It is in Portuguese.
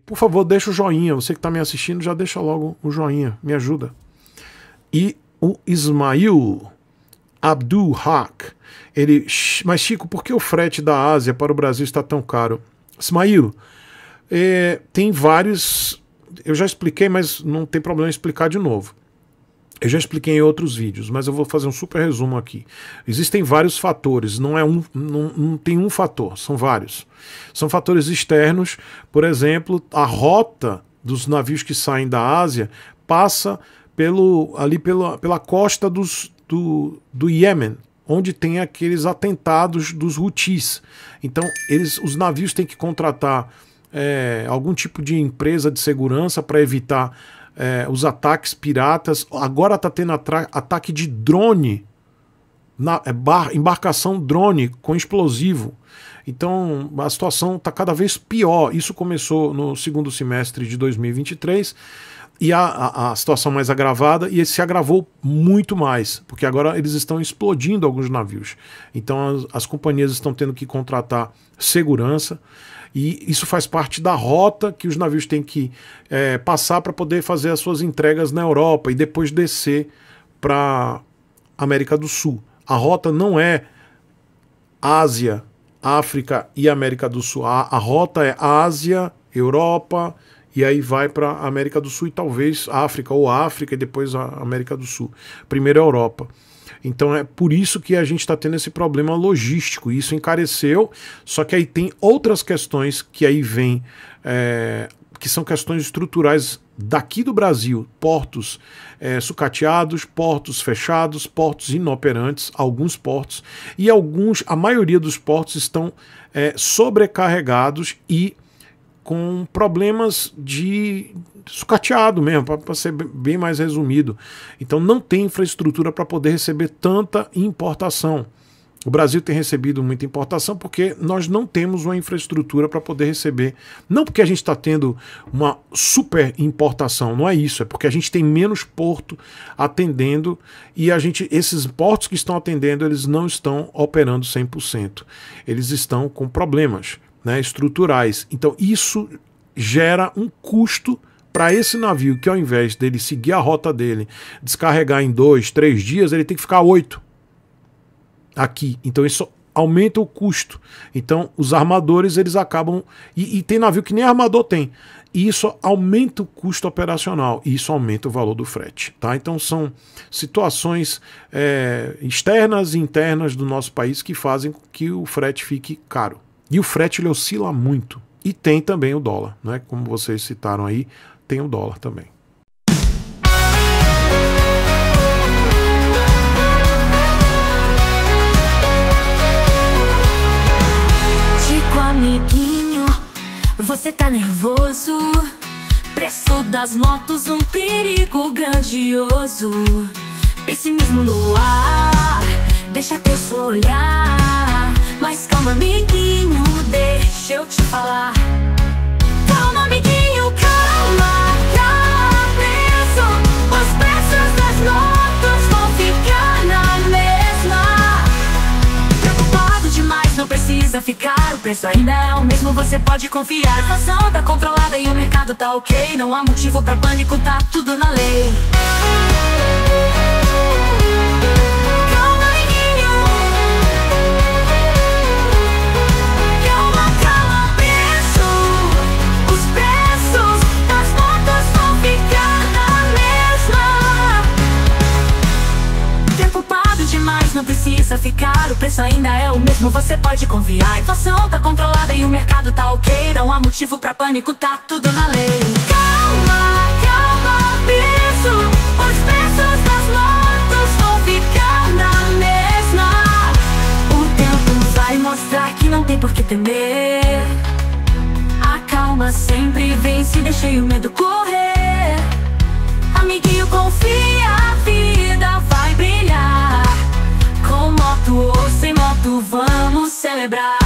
por favor, deixa o joinha. Você que está me assistindo, já deixa logo o joinha, me ajuda. E o Ismail Abdul Haq, ele, mas Chico, por que o frete da Ásia para o Brasil está tão caro? Ismail, tem vários, eu já expliquei, mas não tem problema explicar de novo. Eu já expliquei em outros vídeos, mas eu vou fazer um super resumo aqui. Existem vários fatores, não tem um fator, são vários. São fatores externos, por exemplo, a rota dos navios que saem da Ásia passa pela costa do Iêmen, onde tem aqueles atentados dos Houthis. Então, os navios têm que contratar algum tipo de empresa de segurança para evitar os ataques piratas. Agora está tendo ataque de drone, embarcação drone com explosivo. Então a situação está cada vez pior. Isso começou no segundo semestre de 2023 e a situação mais agravada, e se agravou muito mais, porque agora eles estão explodindo alguns navios. Então as companhias estão tendo que contratar segurança. E isso faz parte da rota que os navios têm que passar para poder fazer as suas entregas na Europa e depois descer para a América do Sul. A rota não é Ásia, África e América do Sul. A rota é Ásia, Europa, e aí vai para a América do Sul e talvez África, ou África e depois a América do Sul. Primeiro a Europa. Então é por isso que a gente está tendo esse problema logístico. Isso encareceu, só que aí tem outras questões que aí vêm, que são questões estruturais daqui do Brasil. Portos sucateados, portos fechados, portos inoperantes, alguns portos. E a maioria dos portos estão sobrecarregados e com problemas de sucateado mesmo, para ser bem mais resumido. Então não tem infraestrutura para poder receber tanta importação. O Brasil tem recebido muita importação porque nós não temos uma infraestrutura para poder receber. Não porque a gente está tendo uma super importação, não é isso, é porque a gente tem menos porto atendendo e esses portos que estão atendendo, eles não estão operando 100%. Eles estão com problemas, né, estruturais. Então isso gera um custo para esse navio, que ao invés dele seguir a rota dele, descarregar em 2, 3 dias, ele tem que ficar 8 aqui. Então isso aumenta o custo. Então os armadores, eles acabam... E tem navio que nem armador tem. E isso aumenta o custo operacional. E isso aumenta o valor do frete. Tá? Então são situações externas e internas do nosso país que fazem com que o frete fique caro. E o frete, ele oscila muito. E tem também o dólar, né? Como vocês citaram aí, tem o dólar também. Chico, amiguinho, você tá nervoso? Preço das motos, um perigo grandioso. Pessimismo no ar, deixa teu olhar. Mas calma, amiguinho, deixa eu te falar. Calma, amiguinho, calma, calma, preço. Os preços das notas vão ficar na mesma. Preocupado demais, não precisa ficar. O preço ainda é o mesmo, você pode confiar. A inflação tá controlada e o mercado tá ok. Não há motivo pra pânico, tá tudo na lei. Não precisa ficar, o preço ainda é o mesmo, você pode confiar. A inflação tá controlada e o mercado tá ok. Não há motivo pra pânico, tá tudo na lei. Calma, calma, preço. Os preços das motos vão ficar na mesma. O tempo vai mostrar que não tem por que temer. A calma sempre vence, deixei o medo correr. Amiguinho, confia, a vida vai brilhar. Com moto ou sem moto, vamos celebrar.